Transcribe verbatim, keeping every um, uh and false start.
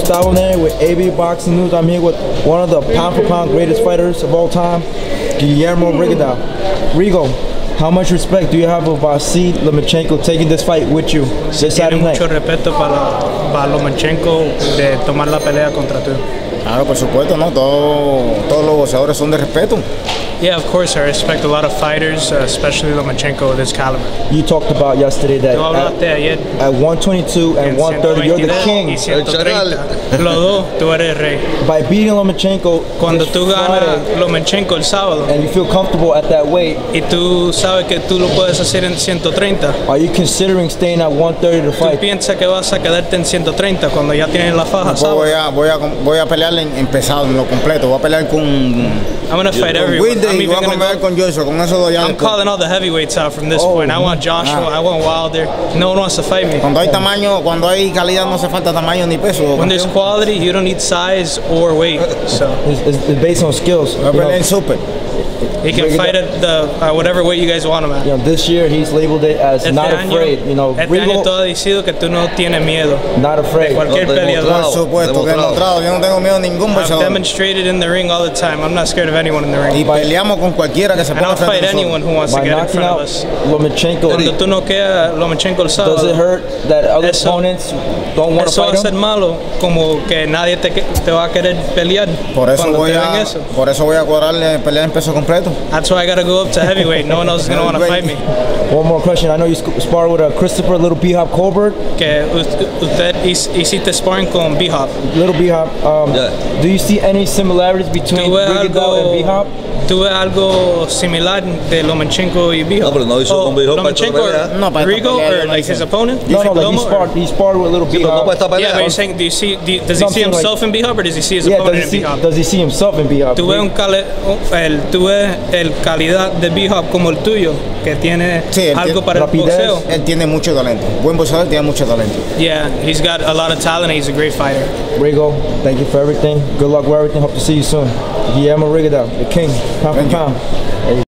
Gustavo Neri with A B Boxing News. I'm here with one of the pound for pound greatest fighters of all time, Guillermo Rigondeaux. Rigo, how much respect do you have of Vasyl Lomachenko taking this fight with you this Saturday night? Mucho respeto para, para Lomachenko de tomar la pelea contra tú. Claro, por supuesto, ¿no? Todo, todos los boxeadores son de respeto. Yeah, of course, I respect a lot of fighters, uh, especially Lomachenko of this caliber. You talked about yesterday that at, at one twenty-two and one thirty, you're the king. Y ciento treinta, los dos, tú eres rey. By beating Lomachenko, cuando tú ganas Lomachenko el sábado, and you feel comfortable at that weight, y tú sabes que tú lo puedes hacer en ciento treinta, are you considering staying at one thirty to fight? ¿Tú piensas que vas a quedarte en ciento treinta cuando ya tienes la faja? No, voy a voy a voy a pelear en, en pesado, en lo completo. Voy a pelear con I'm gonna fight everyone. I'm even gonna go, con Joshua, con esos dos ya. I'm calling all the heavyweights out from this oh, point. I want Joshua, ah. I want Wilder. No one wants to fight me. Cuando hay tamaño, cuando hay calidad, no hace falta tamaño ni peso. When there's quality, you don't need size or weight. So it's, it's based on skills. Voy a pelear en super. He can fight at the uh, whatever weight you guys want him at. You know, this year he's labeled it as este not año, afraid. You know, este Rigo, año tú has decidido que tú no tienes miedo. Not afraid. De cualquier no, peleador. Por supuesto, demostrado. Yo no tengo miedo a ningún boxeador. I've demonstrated in the ring all the time. I'm not scared of anyone in the ring. Y peleamos con cualquiera que se ponga frente a nosotros. And I'll fight anyone who wants By to get in front of us. Lomachenko. Cuando tú no quedas Lomachenko el sábado. Does it hurt that other eso, opponents don't want to fight him? Eso va a ser malo, como que nadie te, te va a querer pelear. Por eso voy a, eso. Por eso voy a cuadrarle pelear en peso completo. That's why I gotta go up to heavyweight. No one else is gonna want to fight me. One more question. I know you sparred with a Christopher Little B-Hop Colbert. Que usted hiciste sparring con B-Hop. Little B-Hop. Um, yeah. Do you see any similarities between Rigondeaux and B-Hop? ¿Tuve algo similar de Lomachenko y B-Hop? No, pero no hizo oh, con B-Hop. Lomachenko or no, Rigo or like his opponent? No, no, like he sparred, he sparred with Little B-Hop. No, yeah, but you're saying, do you see, do, does he see himself like, in B-Hop or does he see his yeah, opponent does he in B-Hop? See, does he see himself in B-Hop? Tuve un cale, el, tuve el calidad de B-Hop como el tuyo, que tiene sí, algo tiene, para el boxeo. Él tiene mucho talento. Buen boxeador, tiene mucho talento. Yeah, he's got a lot of talent and he's a great fighter. Rigo, thank you for everything. Good luck with everything. Hope to see you soon. Guillermo Rigondeaux, the king, pound for pound.